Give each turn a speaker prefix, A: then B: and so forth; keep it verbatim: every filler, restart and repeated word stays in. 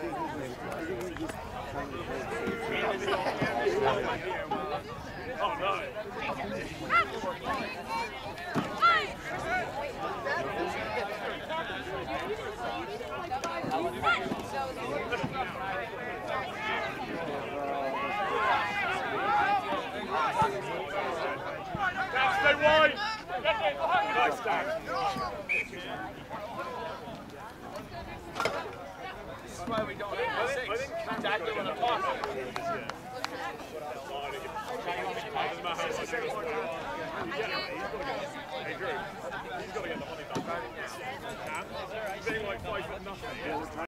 A: Oh no. Stay wide. Nice Dan.
B: This is why we don't have six. I think Dad doing a pass.
A: Hey Drew, he's got to get the money back. He's being like five foot nothing.